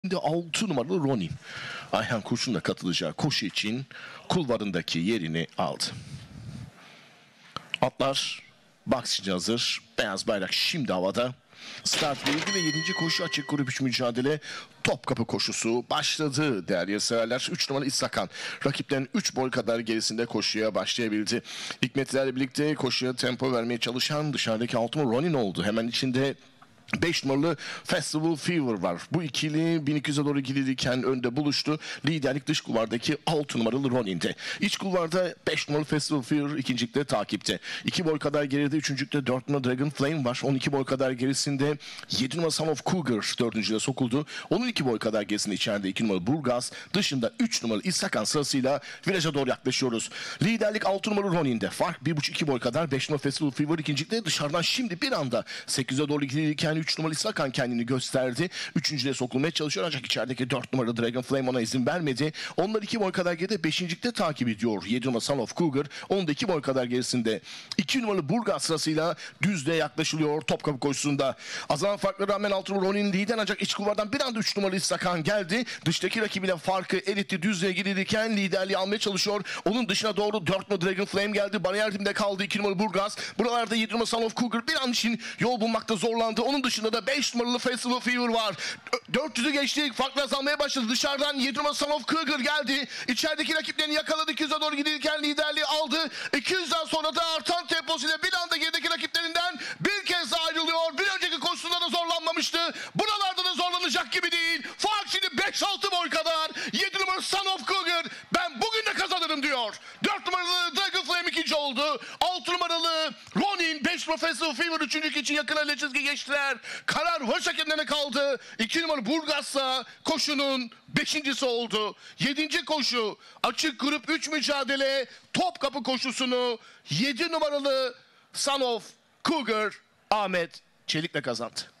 Şimdi 6 numaralı Ronin, Ayhan Kurşun'la katılacağı koşu için kulvarındaki yerini aldı. Atlar boks için hazır. Beyaz bayrak şimdi havada. Start verildi ve 7. koşu açık grup 3 mücadele Topkapı koşusu başladı değerli severler. 3 numaralı İsakan rakiplerin 3 boy kadar gerisinde koşuya başlayabildi. İlk metrelerle birlikte koşuya tempo vermeye çalışan dışarıdaki 6 numaralı Ronin oldu. Hemen içinde 5 numaralı Festival Fever var. Bu ikili 1200'e doğru gidilirken önde buluştu. Liderlik dış kulvardaki 6 numaralı Ronin'de. İç kulvarda 5 numaralı Festival Fever ikincilikte takipte. 2 boy kadar geride üçüncülükte 4 numaralı Dragon Flame var. 12 boy kadar gerisinde 7 numaralı Son of Cougar dördüncüye sokuldu. Onun 2 boy kadar gerisinde içeride 2 numaralı Burgaz. Dışında 3 numaralı İsakan sırasıyla viraja doğru yaklaşıyoruz. Liderlik 6 numaralı Ronin'de. Fark 1,5-2 boy kadar. 5 numaralı Festival Fever ikincilikte dışarıdan şimdi bir anda 8'e doğru gidilirken 3 numaralı İsakan kendini gösterdi. Üçüncüye sokulmaya çalışıyor ancak içerideki 4 numaralı Dragon Flame ona izin vermedi. Onlar 2 boy kadar geride 5.'likte takip ediyor. 7 numaralı Son of Cougar. Onun da 2 boy kadar gerisinde 2 numaralı Burgaz sırasıyla düzlüğe yaklaşılıyor Topkapı koşusunda. Azalan farklara rağmen 6 numaralı Ronin lider ancak iç kulvardan bir anda 3 numaralı İsakan geldi. Dıştaki rakibiyle farkı eritti. Düzlüğe girilirken liderliği almaya çalışıyor. Onun dışına doğru 4 numaralı Dragon Flame geldi. Bariyer dibinde kaldı 2 numaralı Burgaz. Buralarda 7 numaralı Son of Cougar bir an için yol bulmakta zorlandı. Onun dışında da 5 numaralı Festival Fever var. 400'ü geçtik. Farklı azalmaya başladı. Dışarıdan 7 numaralı Son of Cougar geldi. İçerideki rakiplerini yakaladı. 200'e doğru gidilirken liderliği aldı. 200'den sonra da artan temposuyla bir anda gerideki rakiplerinden bir kez daha ayrılıyor. Bir önceki koşusunda da zorlanmamıştı. Buralarda da zorlanacak gibi değil. Fark şimdi 5-6 boy kadar. 7 numaralı Son of Cougar ben bugün de kazanırım diyor. 4 numaralı Dragon Flame ikinci oldu. 6 numaralı Ronin, 5 numaralı Festival Fever üçüncülük için yakın ile çizgi geçtiler. Karar varış hakemlerine kaldı. 2 numaralı Burgaz'sa koşunun 5.'si oldu. 7. koşu açık grup 3 mücadele Topkapı koşusunu 7 numaralı Son of Cougar Ahmet Çelik'le kazandı.